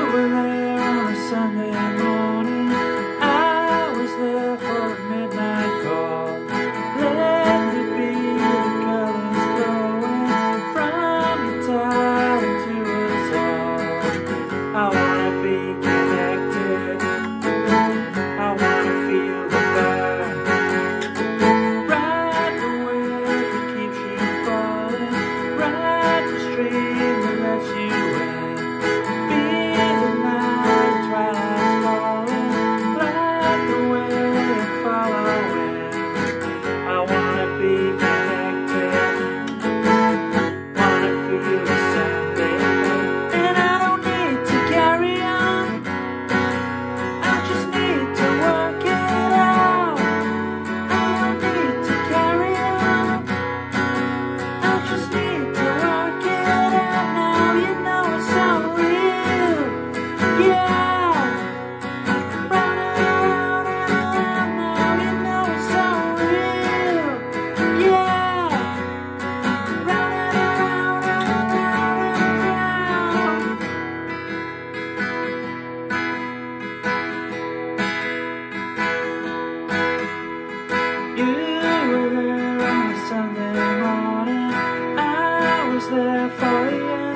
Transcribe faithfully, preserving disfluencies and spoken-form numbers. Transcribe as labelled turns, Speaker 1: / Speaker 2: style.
Speaker 1: were there on a Sunday morning. I was there for a midnight call. Let me be the colors flowing from your tide into us all. I wanna be connected. I wanna feel the burn. Ride the wave that keeps you falling. Ride the stream that lets you in. Sunday morning, I was there for you.